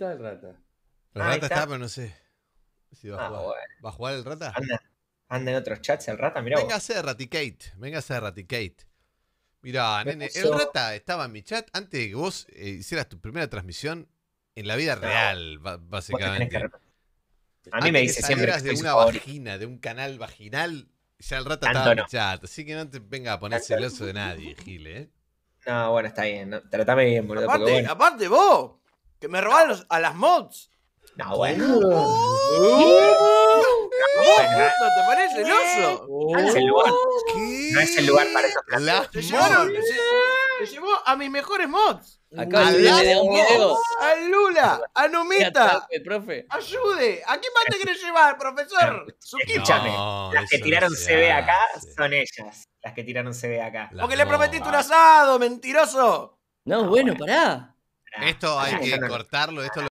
está el rata? El Ahí rata está. está, pero no sé si va a jugar. Bueno. ¿Va a jugar el rata? Anda en otros chats el rata, mirá vos. Véngase de Raticate. Véngase de Raticate. Mirá, Me nene, puso- el rata estaba en mi chat antes de que vos hicieras tu primera transmisión en la vida real, Vos te tenés que básicamente. A mí me dice siempre que de soy su una favorito. vagina, de un canal vaginal, ya el rata Tanto estaba en mi no. chat. Así que no te venga a poner Tanto no. celoso de nadie, Gile, ¿eh? No, bueno, está bien. ¿no? Tratame bien, boludo. Porque bueno. Aparte vos, que me robás a las mods. No, bueno. Bueno, ¿te parece celoso? No es el lugar. ¿Qué? No es el lugar para esos casos. Las Te llevaron, mods. te llevó a mis mejores mods. Acá A le las da un video. A Lula, a Numita. Atrape, profe. Ayude. ¿A quién más te querés llevar, profesor? Escúchame. No, Las que eso tiraron no se CB acá hace. son ellas. Las que tiraron CB acá. Las Porque le mods. prometiste un asado, mentiroso. No, bueno, pará. Esto hay Pará, que yo no- cortarlo, esto lo